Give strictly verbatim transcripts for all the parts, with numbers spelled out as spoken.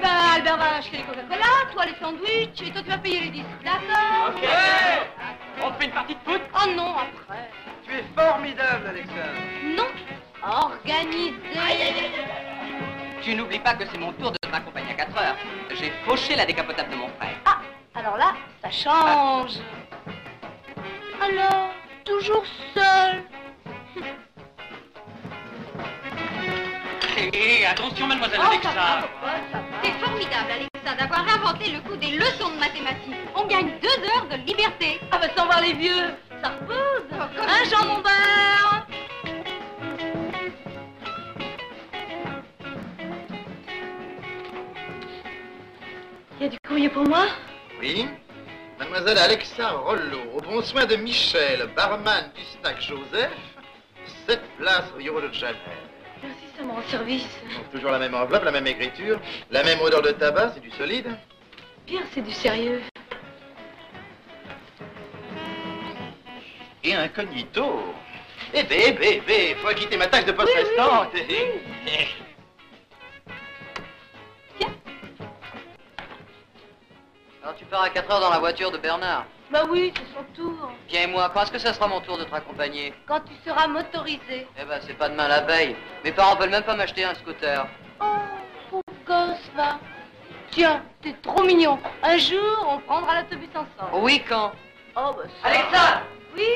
ben, Albert va acheter les Coca-Cola, toi les sandwichs, et toi tu vas payer les disques, d'accord? Ok. On fait une partie de foot? Oh non, après. Tu es formidable, Alexandre. Non, organisé. Tu n'oublies pas que c'est mon tour de te raccompagner à quatre heures. J'ai fauché la décapotable de mon frère. Ah, alors là, ça change. Alors, toujours seul. Hé, hé, attention, mademoiselle Oh, Alexa. ça va, papa, ça va. C'est formidable, Alexa, d'avoir inventé le coup des leçons de mathématiques. On gagne deux heures de liberté. Ah bah sans voir les vieux, ça repose. Oh, un jambon beurre. Il y a du courrier pour moi? Oui. Mademoiselle Alexa Rollo, au bon soin de Michel, barman du Snack Joseph, sept places Rio de Janeiro. Merci, ça me rend service. Donc, toujours la même enveloppe, la même écriture, la même odeur de tabac, c'est du solide. Bien, c'est du sérieux. Et incognito. Eh bé, eh bé, eh bé, faut acquitter ma tâche de poste Oui, oui, restante. oui. Alors tu pars à quatre heures dans la voiture de Bernard. Bah oui, c'est son tour. Viens et moi, quand est-ce que ça sera mon tour de te raccompagner? Quand tu seras motorisé. Eh ben, c'est pas demain la veille. Mes parents veulent même pas m'acheter un scooter. Oh, pauvre gosse, va. Tiens, t'es trop mignon. Un jour, on prendra l'autobus ensemble. Oui, quand? Oh, bah ça... Alexa! Oui.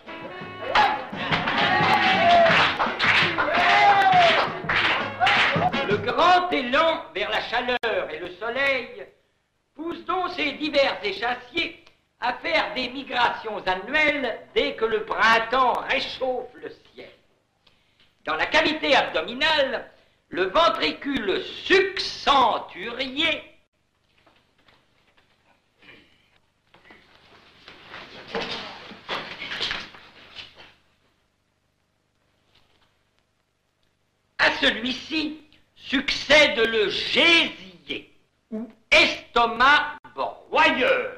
Le grand élan vers la chaleur et le soleil pousse donc ces divers échassiers à faire des migrations annuelles dès que le printemps réchauffe le ciel. Dans la cavité abdominale, le ventricule succenturier à celui-ci succède le gésier ou estomac broyeur.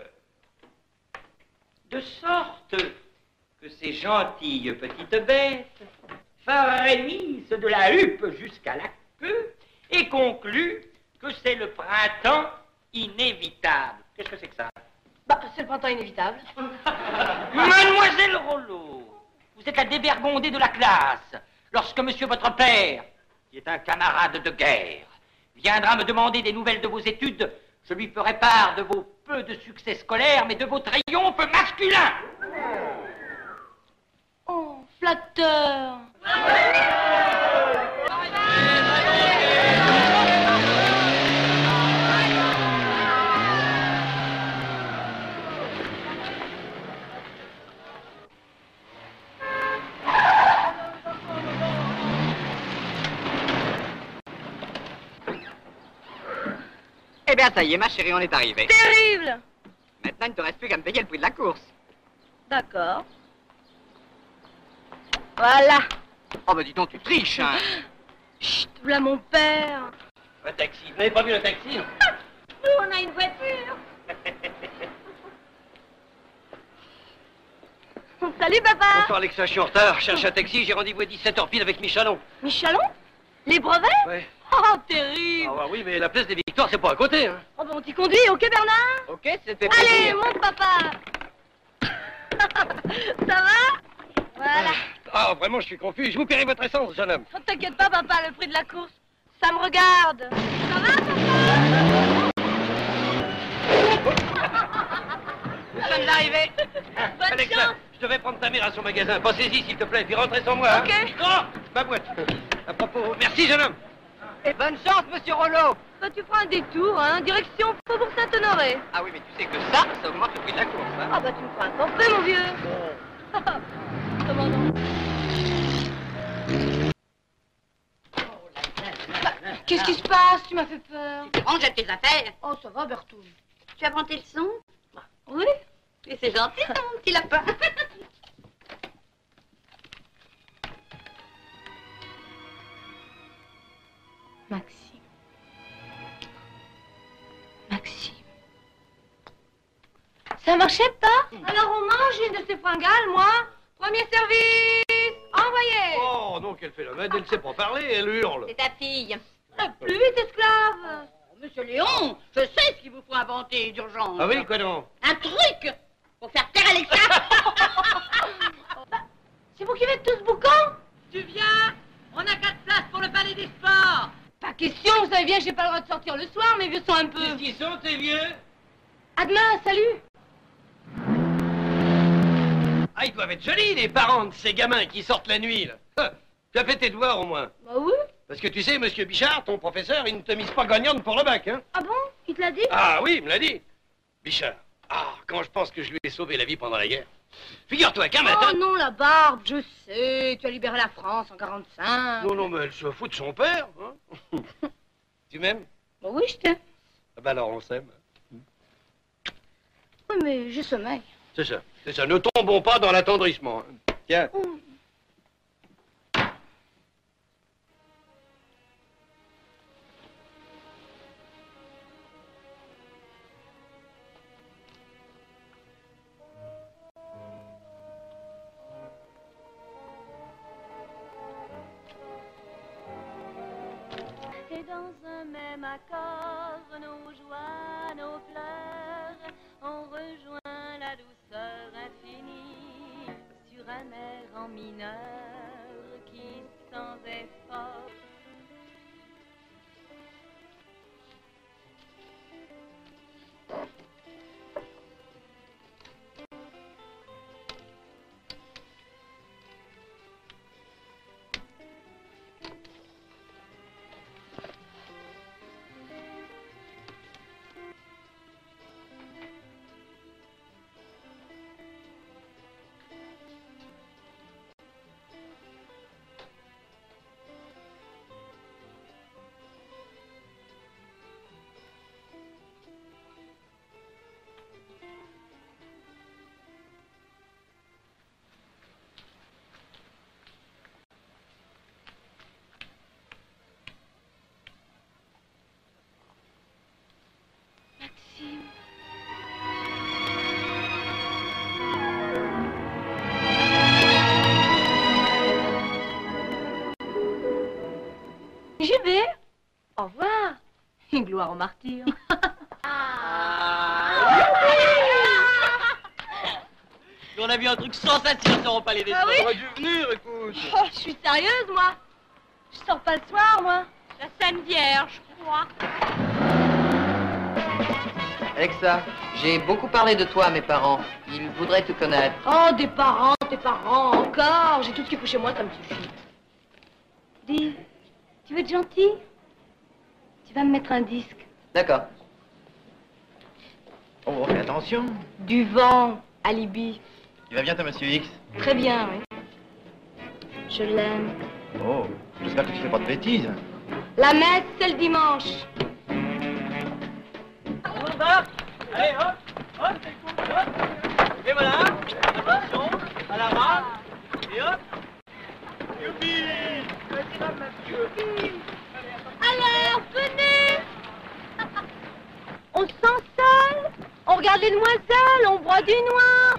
De sorte que ces gentilles petites bêtes frémissent de la huppe jusqu'à la queue et concluent que c'est le printemps inévitable. Qu'est-ce que c'est que ça? Bah, c'est le printemps inévitable. Mademoiselle Rollo, vous êtes la dévergondée de la classe lorsque monsieur votre père, qui est un camarade de guerre, viendra me demander des nouvelles de vos études. Je lui ferai part de vos peu de succès scolaires, mais de vos triomphes masculins. Oh, flatteur. Eh bien, ça y est, ma chérie, on est arrivé. Terrible. Maintenant, il ne te reste plus qu'à me payer le prix de la course. D'accord. Voilà. Oh, bah dis donc, tu triches, hein. Chut, voilà mon père. Un taxi. Vous n'avez pas vu le taxi, non? Nous, on a une voiture. Salut, papa. Bonsoir, Alexa, je suis en retard. Je cherche un taxi, j'ai rendez-vous à dix-sept heures pile avec Michalon. Michalon? Les brevets? Ouais. Oh, terrible. Ah bah oui, mais la place des Victoires, c'est pas à côté, hein. Oh, ben on t'y conduit, ok, Bernard? Ok, c'était Allez, plaisir. monte, papa. Ça va? Voilà. Ah, vraiment, je suis confus. Je vous paierai votre essence, jeune homme. Oh, t'inquiète pas, papa, le prix de la course, ça me regarde. Ça va, papa? Nous sommes arrivés. Bonne Alexa, chance. je devais prendre ta mère à son magasin. Passez-y, s'il te plaît, puis rentrez sans moi. Ok. Hein. Non, ma boîte. À propos, merci, jeune homme. Et bonne chance, monsieur Rollo. Bah, tu feras un détour, hein, direction Faubourg Saint-Honoré. Ah oui, mais tu sais que ça, ça augmente le prix de la course, hein. Ah, bah, tu me feras un forfait, mon vieux. Comment non? Bah, qu'est-ce qui se passe? Tu m'as fait peur. Range tes affaires. Oh, ça va, Bertoune. Tu as appris tes leçons? Oui. Et c'est gentil, ton petit lapin. Maxime. Maxime. Ça marchait pas? Alors on mange une de ces fringales, moi. Premier service. Envoyé. Oh non, quel phénomène. Elle ne sait pas parler, elle hurle. C'est ta fille. Euh, Plus vite, esclave. Monsieur Léon, je sais ce qu'il vous faut inventer d'urgence. Ah oui, quoi donc? Un truc pour faire taire Alexa. C'est vous qui faites tout ce boucan? Tu viens? On a quatre places pour le palais des sports. Pas question, vous savez bien que j'ai pas le droit de sortir le soir, mes vieux sont un peu... Qu'est-ce qu'ils sont, tes vieux? À demain, salut. Ah, ils doivent être jolis, les parents de ces gamins qui sortent la nuit, là. Ah, tu as fait tes devoirs, au moins. Bah oui. Parce que tu sais, monsieur Bichard, ton professeur, il ne te mise pas gagnante pour le bac, hein. Ah bon? Il te l'a dit? Ah oui, il me l'a dit. Bichard, ah, quand je pense que je lui ai sauvé la vie pendant la guerre. Figure-toi qu'un matin... Oh non, la barbe, je sais, tu as libéré la France en quarante-cinq. Non, non, mais elle se fout de son père, hein. Tu m'aimes? Bah oui, je t'aime. Ah bah alors on s'aime. Oui, mais j'ai sommeil. C'est ça, c'est ça. Ne tombons pas dans l'attendrissement. Hein. Tiens. Mmh. Et dans un même accord, nos joies, nos pleurs, on rejoint la douceur infinie sur un air en mineur qui, sans effort, J'y vais. Au revoir. Une gloire aux martyrs. On a vu un truc sensationnel au palais des Ah oui? sports. J'aurais dû venir, écoute. Oh, je suis sérieuse, moi. Je sors pas le soir, moi. La samedière, je crois. Alexa, j'ai beaucoup parlé de toi à mes parents. Ils voudraient te connaître. Oh, des parents, tes parents, encore. J'ai tout ce qu'il faut chez moi, ça me suffit. Dis, tu veux être gentil? Tu vas me mettre un disque. D'accord. Oh, fais attention. Du vent, alibi. Tu vas bien, toi, monsieur X? Très bien, oui. Je l'aime. Oh, j'espère que tu fais pas de bêtises. La messe, c'est le dimanche. Allez, hop, hop, hop. Et voilà. Attention, à la rame. Et hop. Youpi. Alors, venez. On s'ensaille, on regarde les demoiselles, on boit du noir.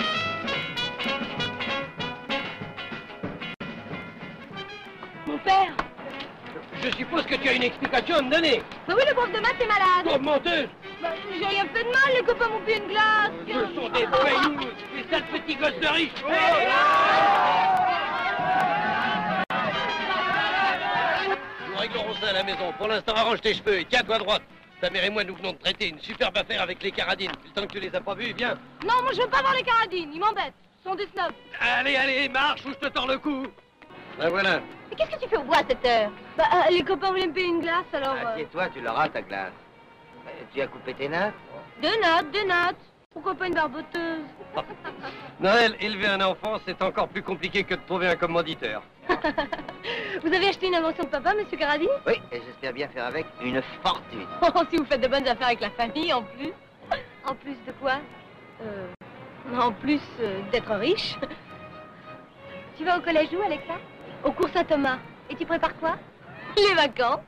Mon père. Je suppose que tu as une explication à me donner. Bah oui, le prof de maths est malade. Toi, menteuse. Bah, j'ai rien fait de mal, les copains m'ont fait une glace. Ce sont des voyous, des sales petits gosses de riches. Nous réglerons ça à la maison. Pour l'instant, arrange tes cheveux et tiens-toi droite. Ta mère et moi, nous venons de traiter une superbe affaire avec les Caradines. Le temps que tu les as pas vus, viens. Non, moi je veux pas voir les Caradines, ils m'embêtent. Ce sont des snobs. Allez, allez, marche ou je te tords le cou. Ben voilà. Mais qu'est-ce que tu fais au bois à cette heure? Bah, euh, les copains voulaient me payer une glace, alors... euh, Assieds-toi, tu l'auras ta glace. Euh, Tu as coupé tes nattes? Deux notes, deux notes. Pourquoi pas une barboteuse? Noël, élever un enfant, c'est encore plus compliqué que de trouver un commanditeur. Vous avez acheté une invention de papa, monsieur Caradine? Oui, et j'espère bien faire avec une fortune. Oh, si vous faites de bonnes affaires avec la famille, en plus. En plus de quoi? Euh... En plus euh, d'être riche. Tu vas au collège où, Alexa? Au cours Saint-Thomas. Et tu prépares quoi? Les vacances.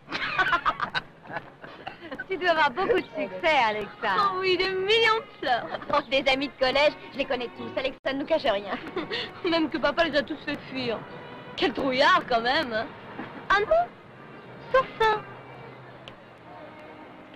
Tu dois avoir beaucoup de succès, Alexa. Oh oui, des millions de fleurs. Oh, des amis de collège, je les connais tous. Alexa ne nous cache rien. Même que papa les a tous fait fuir. Quel trouillard, quand même. Hein? Ah non? Sauf ça.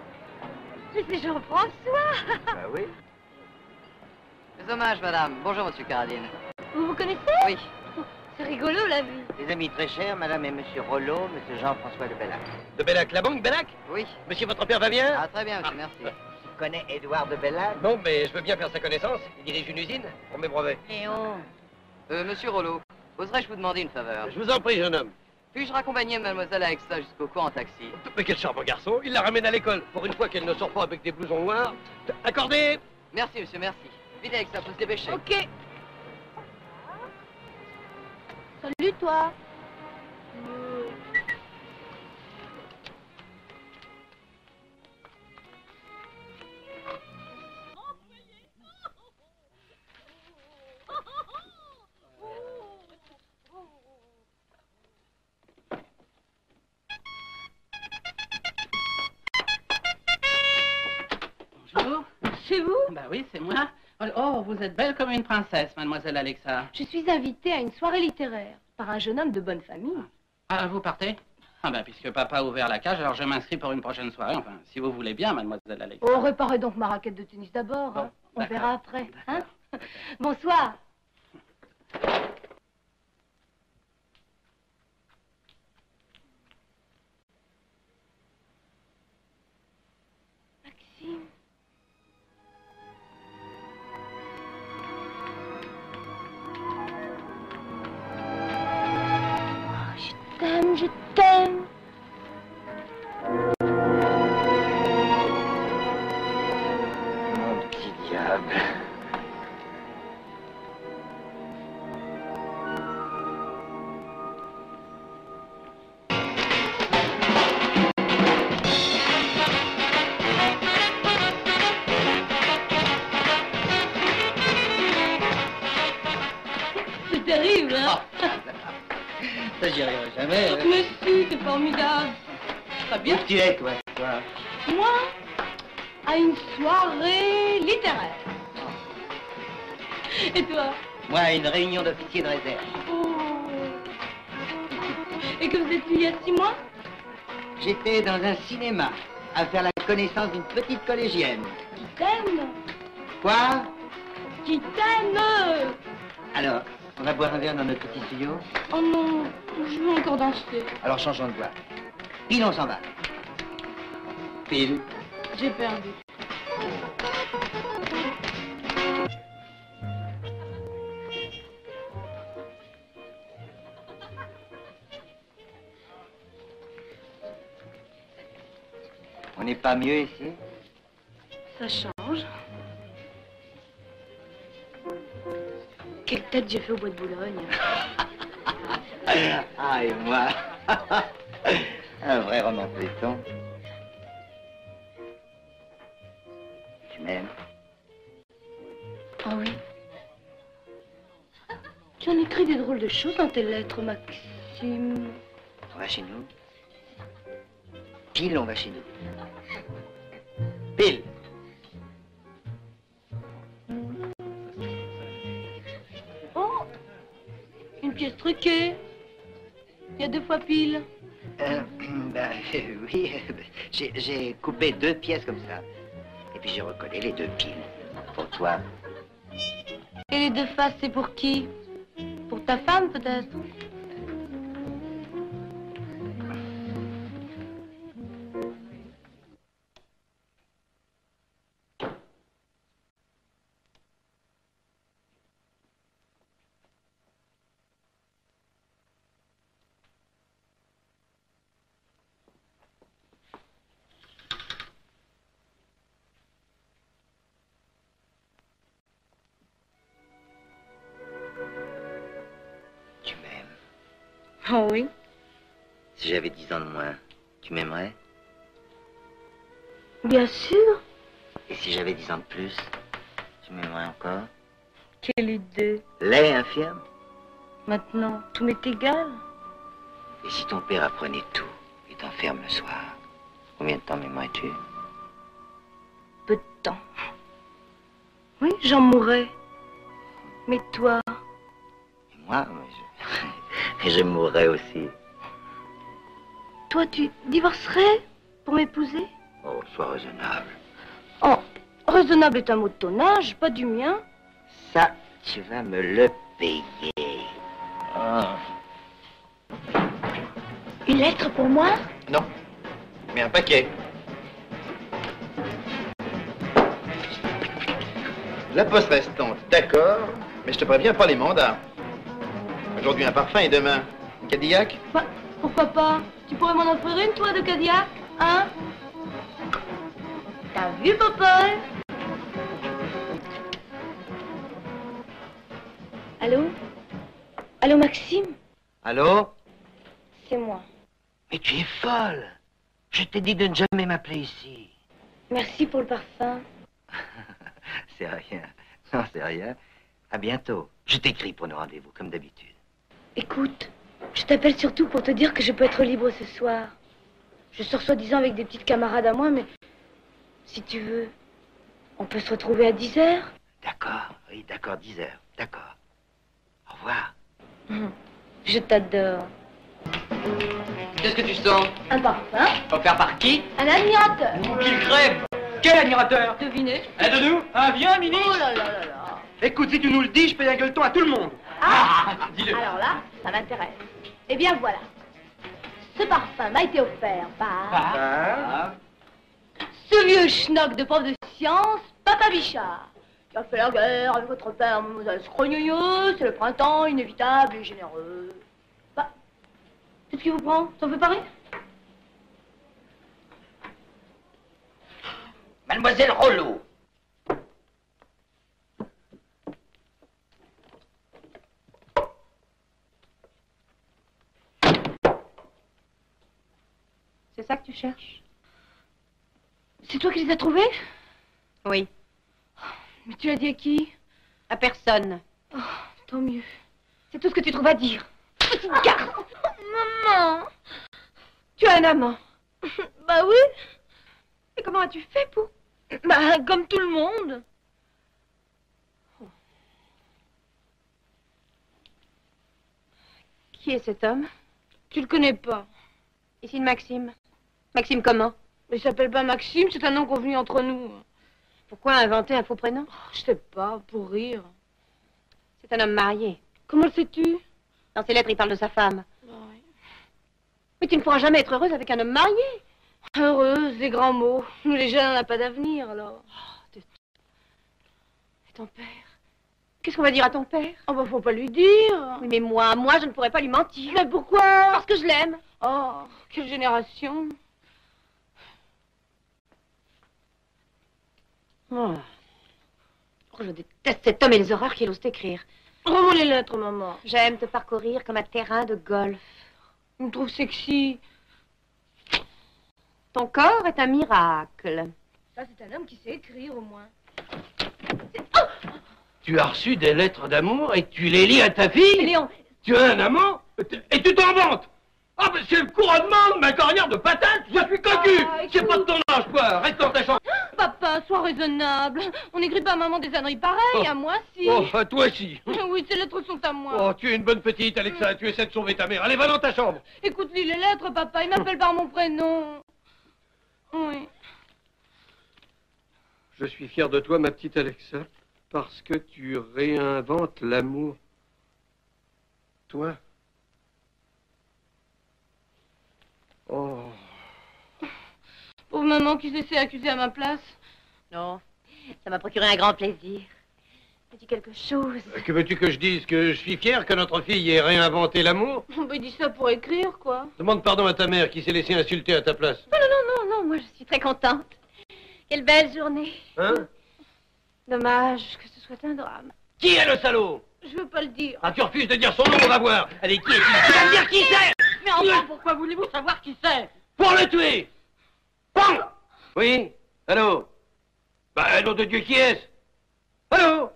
Mais c'est Jean-François. Bah oui. Mes hommages, madame. Bonjour, monsieur Caradine. Vous vous connaissez? Oui. C'est rigolo, la vie. Des amis très chers, madame et monsieur Rollo, monsieur Jean-François de Bellac. De Bellac, la banque Bellac? Oui. Monsieur, votre père va bien? Ah, très bien, monsieur, merci. Tu connais Édouard de Bellac? Non, mais je veux bien faire sa connaissance. Il dirige une usine pour mes brevets. Léon. Euh, monsieur Rollo, oserais-je vous demander une faveur? Je vous en prie, jeune homme. Puis-je raccompagner mademoiselle Alexa jusqu'au cours en taxi? Mais quel charmant garçon. Il la ramène à l'école. Pour une fois qu'elle ne sort pas avec des blousons noirs. Accordé. Merci, monsieur, merci. Vite, Alexa, faut se dépêcher. Ok. Salut, toi. Bonjour. C'est vous? Bah oui, c'est moi. Oh, vous êtes belle comme une princesse, mademoiselle Alexa. Je suis invitée à une soirée littéraire par un jeune homme de bonne famille. Ah, vous partez? Ah ben, puisque papa a ouvert la cage, alors je m'inscris pour une prochaine soirée. Enfin, si vous voulez bien, mademoiselle Alexa. Oh, réparez donc ma raquette de tennis d'abord. Bon, hein. On d'accord. verra après. Hein? Bonsoir. Maxime. Oh, je t'aime, je t'aime. Mon petit diable. C'est terrible, hein? Ça, j'y arriverai jamais. hein. Mais si, c'est formidable. Très bien. Où tu es, toi, toi? Moi, à une soirée littéraire. Et toi? Moi, à une réunion d'officiers de réserve. Oh. Et que vous êtes il y a six mois? J'étais dans un cinéma à faire la connaissance d'une petite collégienne. Qui t'aime? Quoi? Qui t'aime? Alors, on va boire un verre dans notre petit studio? Oh non, je veux encore danser. Alors, changeons de voix. Pile, on s'en va. Pile. J'ai perdu. On n'est pas mieux ici? Ça change. Quelle tête j'ai fait au bois de Boulogne. Ah, et moi? Un vrai roman feuilleton. Tu m'aimes? Ah oui. Tu en écris des drôles de choses dans tes lettres, Maxime. On va chez nous? Pile, on va chez nous. Pile. Oh, une pièce truquée. Il y a deux fois pile. Euh, ben, oui, j'ai j'ai coupé deux pièces comme ça. Et puis j'ai recollé les deux piles. Pour toi. Et les deux faces, c'est pour qui? Pour ta femme, peut-être? Tu m'aimes. Oh oui. Si j'avais dix ans de moins, tu m'aimerais? Bien sûr. Et si j'avais dix ans de plus, tu m'aimerais encore? Quelle idée. Laid, infirme? Maintenant, tout m'est égal. Et si ton père apprenait tout et t'enferme le soir, combien de temps m'aimerais-tu? Peu de temps. Oui, j'en mourrais. Mais toi? Et moi, je, je mourrais aussi. Toi, tu divorcerais pour m'épouser? Oh, sois raisonnable. Oh, raisonnable est un mot de ton âge, pas du mien. Ça, tu vas me le payer. Ah. Une lettre pour moi? Non, mais un paquet. La poste restante, d'accord, mais je te préviens pas les mandats. Aujourd'hui un parfum et demain un Cadillac. Bah, pourquoi pas? Tu pourrais m'en offrir une, toi, de Cadillac? Hein? T'as vu, Popol? Allô? Allô, Maxime? Allô? C'est moi. Mais tu es folle. Je t'ai dit de ne jamais m'appeler ici. Merci pour le parfum. C'est rien. Non, c'est rien. À bientôt. Je t'écris pour nos rendez-vous, comme d'habitude. Écoute, je t'appelle surtout pour te dire que je peux être libre ce soir. Je sors soi-disant avec des petites camarades à moi, mais si tu veux, on peut se retrouver à dix heures. D'accord, oui, d'accord, dix heures. D'accord. Au revoir. Je t'adore. Qu'est-ce que tu sens? Un parfum? Offert par qui? Un admirateur. Ou qu'il crève. Quel admirateur? Devinez. Un de nous? Un viens, Mini. Oh là là là là. Écoute, si tu nous le dis, je paye un gueuleton à tout le monde. Ah, dis-le. Alors là, ça m'intéresse. Eh bien voilà. Ce parfum m'a été offert par... Ah. ce vieux schnock de prof de science, Papa Bichard, qui a fait la guerre avec votre père, mademoiselle Scrogneux. C'est le printemps inévitable et généreux. Bah, qu'est-ce qui vous prend? Ça vous fait pas rire? Mademoiselle Rollo. C'est ça que tu cherches? C'est toi qui les as trouvés? Oui. Mais tu l'as dit à qui? À personne. Oh, tant mieux. C'est tout ce que tu trouves à dire. Petite garce. Maman, tu as un amant? Bah oui. Et comment as-tu fait pour? Bah, comme tout le monde. Qui est cet homme? Tu le connais pas. Ici de Maxime. Maxime comment? Mais il s'appelle pas Maxime, c'est un nom convenu entre nous. Pourquoi inventer un faux prénom? Oh, je sais pas, pour rire. C'est un homme marié. Comment le sais-tu? Dans ses lettres, il parle de sa femme. Bah oui. Mais tu ne pourras jamais être heureuse avec un homme marié. Heureuse, des grands mots. Nous les jeunes, on n'a pas d'avenir, alors. Oh, et ton père? Qu'est-ce qu'on va dire à ton père? Oh bah faut pas lui dire. Oui, mais moi, moi, je ne pourrais pas lui mentir. Mais pourquoi? Parce que je l'aime. Oh, quelle génération. Oh. Oh, je déteste cet homme et les horreurs qu'il ose t'écrire. Rends-moi les lettres, maman. J'aime te parcourir comme un terrain de golf. Je me trouve sexy. Ton corps est un miracle. Ça, c'est un homme qui sait écrire, au moins. Tu as reçu des lettres d'amour et tu les lis à ta fille? Léon. Tu as un amant? Et tu t'en vantes? Ah, mais c'est le couronnement de ma carrière de patate. Je suis cocu. Ah, C'est pas de ton âge, quoi. Reste dans ta chambre. Papa, sois raisonnable. On n'écrit pas à maman des âneries pareilles, Oh. à moi si. Oh, à toi aussi. Oui, ces lettres sont à moi. Oh, tu es une bonne petite, Alexa. Tu essaies de sauver ta mère. Allez, va dans ta chambre. Écoute, lis les lettres, papa. Il m'appelle par mon prénom. Oui. Je suis fier de toi, ma petite Alexa, parce que tu réinventes l'amour. Toi? Oh. Pauvre maman qui se laissait accuser à ma place. Non, ça m'a procuré un grand plaisir. Dis quelque chose. Que veux-tu que je dise? Que je suis fier que notre fille ait réinventé l'amour? On peut dire ça pour écrire, quoi. Demande pardon à ta mère qui s'est laissée insulter à ta place. Non, non, non, non, non, moi je suis très contente. Quelle belle journée. Hein? Dommage que ce soit un drame. Qui est le salaud? Je veux pas le dire. Ah, tu refuses de dire son nom, on va voir. Allez, qui est-il? Tu vas me dire qui c'est? Mais enfin, pourquoi voulez-vous savoir qui c'est? Pour le tuer! Bon! Oui? Allô? Bah, nom de Dieu, qui est-ce? Allô?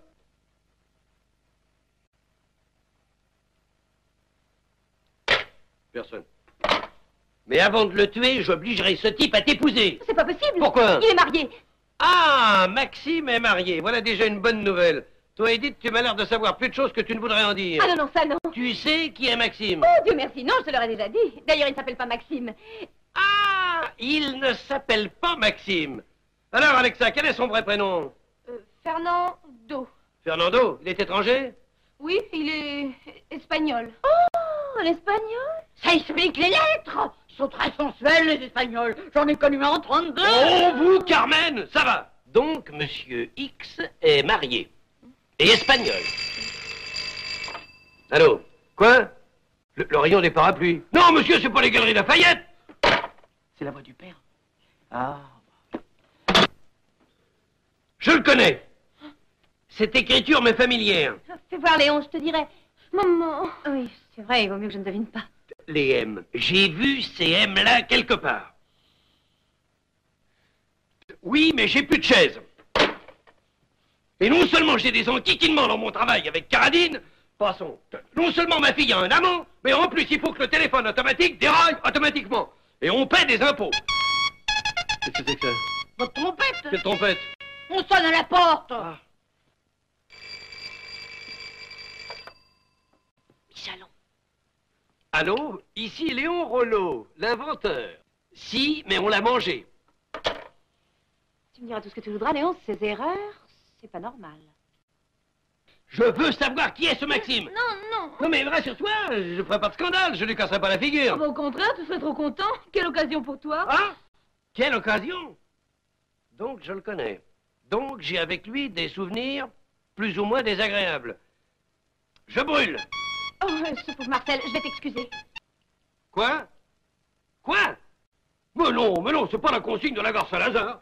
Personne. Mais avant de le tuer, j'obligerai ce type à t'épouser. C'est pas possible. Pourquoi? Il est marié. Ah, Maxime est marié. Voilà déjà une bonne nouvelle. Toi, Edith, tu m'as l'air de savoir plus de choses que tu ne voudrais en dire. Ah non, non, ça non. Tu sais qui est Maxime? Oh, Dieu merci, non, je te l'aurais déjà dit. D'ailleurs, il ne s'appelle pas Maxime. Ah, il ne s'appelle pas Maxime. Alors, Alexa, quel est son vrai prénom? Euh, Fernando. Fernando, il est étranger? Oui, il est espagnol. Oh, l'espagnol? Ça explique les lettres. Ils sont très sensuels, les Espagnols. J'en ai connu un en trente-deux. Oh, vous, Carmen, ça va. Donc, monsieur X est marié. Et espagnol. Allô? Quoi? Le, le rayon des parapluies. Non, monsieur, c'est pas les Galeries Lafayette. C'est la voix du père. Ah. Je le connais. Cette écriture m'est familière. Fais voir, Léon, je te dirai. Maman. Oui, c'est vrai, il vaut mieux que je ne devine pas. Les M. J'ai vu ces M-là quelque part. Oui, mais j'ai plus de chaise. Et non seulement j'ai des enquiquinements dans mon travail avec Caradine, passons, non seulement ma fille a un amant, mais en plus il faut que le téléphone automatique déraille automatiquement. Et on paie des impôts. Qu'est-ce que c'est que ça? Votre trompette. Quelle trompette? On sonne à la porte. Ah. Chalon. Allô? Ici Léon Rollo, l'inventeur. Si, mais on l'a mangé. Tu me diras tout ce que tu voudras, Léon, ces erreurs, c'est pas normal. Je veux savoir qui est ce Maxime. Non, non. Non mais rassure-toi, je ferai pas de scandale, je lui casserai pas la figure. Ah bah, au contraire, tu serais trop content. Quelle occasion pour toi. Ah? Quelle occasion? Donc je le connais. Donc j'ai avec lui des souvenirs plus ou moins désagréables. Je brûle. Oh, ce pauvre Marcel, je vais t'excuser. Quoi? Quoi? Mais non, mais non, c'est pas la consigne de la gare Saint-Lazare.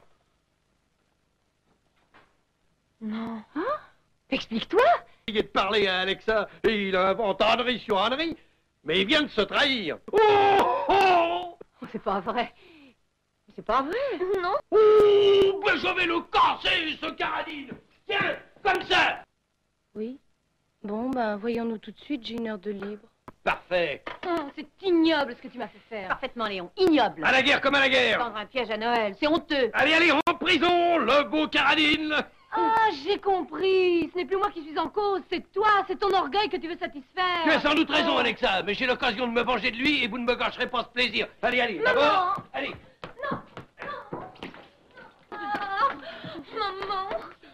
Non. Hein? Explique-toi. Il est de parler à Alexa et il invente ânerie sur ânerie. Mais il vient de se trahir. Oh, oh! Oh, c'est pas vrai. C'est pas vrai. Non. Oh, ben je vais le casser, ce Caradine. Tiens, comme ça. Oui. Bon, ben, voyons-nous tout de suite, j'ai une heure de libre. Parfait. Oh, c'est ignoble ce que tu m'as fait faire. Parfaitement, Léon. Ignoble. À la guerre comme à la guerre. Tendre un piège à Noël, c'est honteux. Allez, allez, en prison, le beau Caradine. Ah, j'ai compris. Ce n'est plus moi qui suis en cause, c'est toi, c'est ton orgueil que tu veux satisfaire. Tu as sans doute raison, Alexa, mais j'ai l'occasion de me venger de lui et vous ne me gâcherez pas ce plaisir. Allez, allez, d'abord. Allez. Non, non. Ah, maman.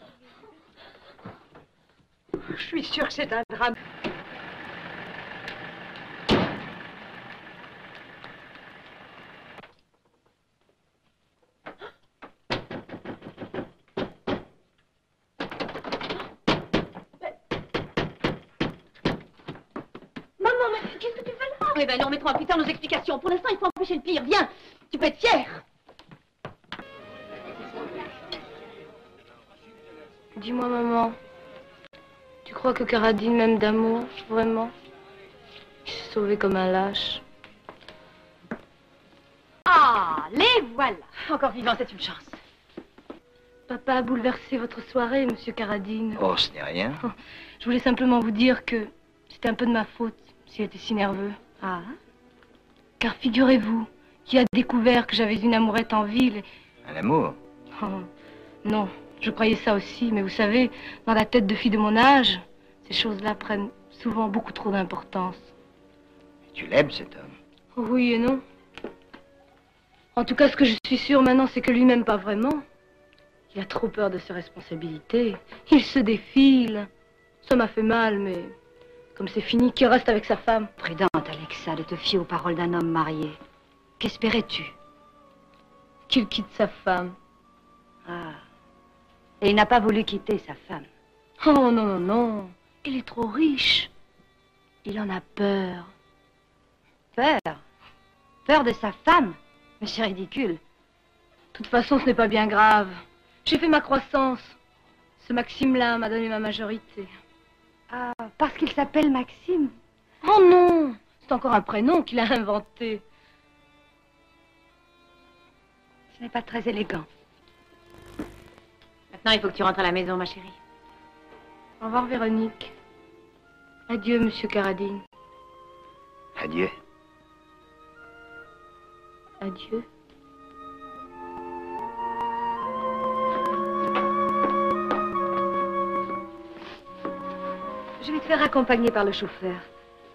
Je suis sûre que c'est un drame. Eh ben non, mettons plus tard nos explications. Pour l'instant, il faut empêcher le pire. Viens, tu peux être fier. Dis-moi, maman, tu crois que Caradine m'aime d'amour, vraiment? Il s'est sauvé comme un lâche. Ah, les voilà. Encore vivant, c'est une chance. Papa a bouleversé votre soirée, monsieur Caradine. Oh, ce n'est rien. Je voulais simplement vous dire que c'était un peu de ma faute s'il était si nerveux. Ah. Car figurez-vous qu'il a découvert que j'avais une amourette en ville. Un amour? Oh, non, je croyais ça aussi, mais vous savez, dans la tête de fille de mon âge, ces choses-là prennent souvent beaucoup trop d'importance. Tu l'aimes, cet homme? Oh, oui et non. En tout cas, ce que je suis sûre maintenant, c'est que lui m'aime pas vraiment. Il a trop peur de ses responsabilités. Il se défile. Ça m'a fait mal, mais... comme c'est fini, qu'il reste avec sa femme. Prudente, Alexa, de te fier aux paroles d'un homme marié. Qu'espérais-tu? Qu'il quitte sa femme. Ah. Et il n'a pas voulu quitter sa femme. Oh non, non, non. Il est trop riche. Il en a peur. Peur? Peur de sa femme? Mais c'est ridicule. De toute façon, ce n'est pas bien grave. J'ai fait ma croissance. Ce Maxime-là m'a donné ma majorité. Ah, parce qu'il s'appelle Maxime? Oh non, c'est encore un prénom qu'il a inventé. Ce n'est pas très élégant. Maintenant, il faut que tu rentres à la maison, ma chérie. Au revoir, Véronique. Adieu, monsieur Caradine. Adieu. Adieu. Je vais te faire accompagner par le chauffeur.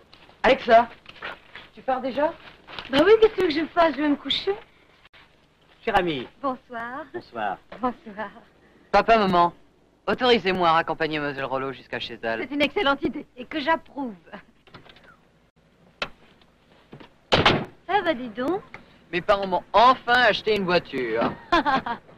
Alexa, tu pars déjà? Bah oui, qu'est-ce que tu veux que je fasse? Je vais me coucher. Cher ami. Bonsoir. Bonsoir. Bonsoir. Papa, maman, autorisez-moi à raccompagner Mademoiselle Rollo jusqu'à chez elle. C'est une excellente idée et que j'approuve. Ça va, dis donc. Mes parents m'ont enfin acheté une voiture.